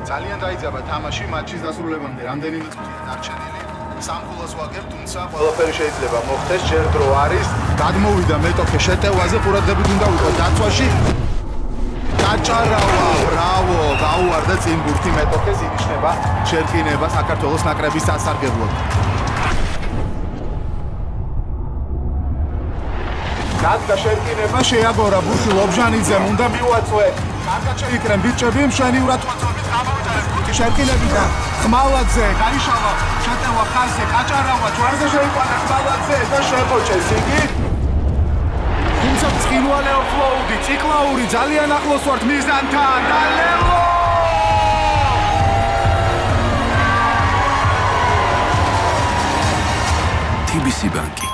ძალიან დაიძაბა თამაში მატჩის დასრულებამდე. რამდენიმე წუთია დარჩენილი. სამხულოს ვაგებ, თუმცა ყველაფერი შეიძლება მოხდეს, ჯერ დრო არის. გადმოვიდა მეტოქე შეტევაზე, ყურადღებით უნდა ვიყო დაცვაში. გაჭარავა, ბრავო, გაუვარდა წინ ბურთი მეტოქეს, ინიშნება შერკინება საქართველოს ნაკრების სასარგებლოდ. გაგდა შერკინება, შეაგორა ბურთი ლობჟანიძემ, უნდა მივაწვე. კარგად შეიკრენ ბიჭები, მშვენივრად უწოდით გამოვიტანეს ბურთი შერკინებიდან. ხმალაძე, გაიშალა, შეტევა ხაზზე, გაჭარავა, ჯვარზე შეიყვანა ხმალაძე და შემოჭეს იგი. თუმცა ცხინვალე ოფლოუდი, ციკლაური ძალიან ახლოს ვართ მიზანთან და ლელო! TBC Bank